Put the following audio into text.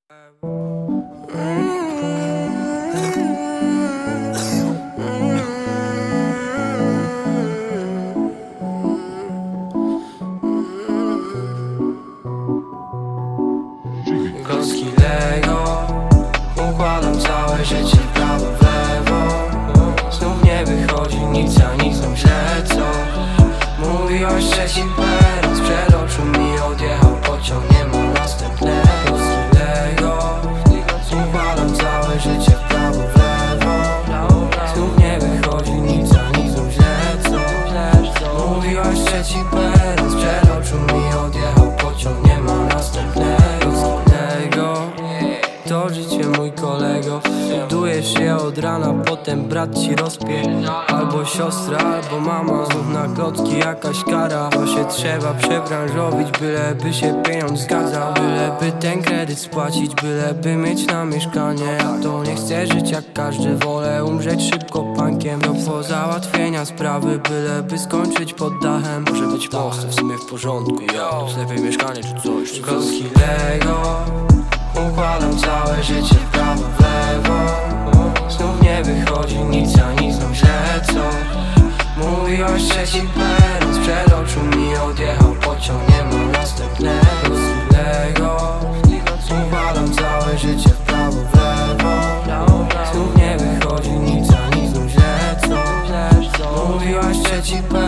Klocki Lego, układam całe życie w prawo, w lewo. Znów nie wychodzi nic, a nic znów źle coś. Mówiłaś trzeci peron, przed oczu mi odjechał pociąg, nie ma następnego. Klocki Lego, układam całe życie w prawo, w lewo. Znów nie wychodzi nic, a nic znów źle coś. Mówiłaś trzeci peron, przed oczu mi odjechał pociąg, nie ma następnego. To życie, mój kolego. Budujesz je od rana, potem brat ci rozpie. Albo siostra, albo mama. Znów na klocki jakaś kara. To się trzeba przebranżowić, byleby się pieniądz zgadzał. Byleby ten kredyt spłacić, byleby mieć na mieszkanie. Ja to nie chcę żyć jak każdy, wolę umrzeć szybko pankiem. Do pozałatwienia sprawy, byleby skończyć pod dachem. Może być most, w sumie w porządku, ja lepiej mieszkanie czy coś. Klocki Lego, układam całe życie w prawo, w lewo. Znów nie wychodzi nic, a nic znów źle coś. Mówiłaś trzeci peron, sprzed oczu mi odjechał pociąg, nie ma następnego. Klocki Lego, układam całe życie w prawo, w lewo. Znów nie wychodzi nic, a nic znów źle coś. Mówiłaś trzeci peron.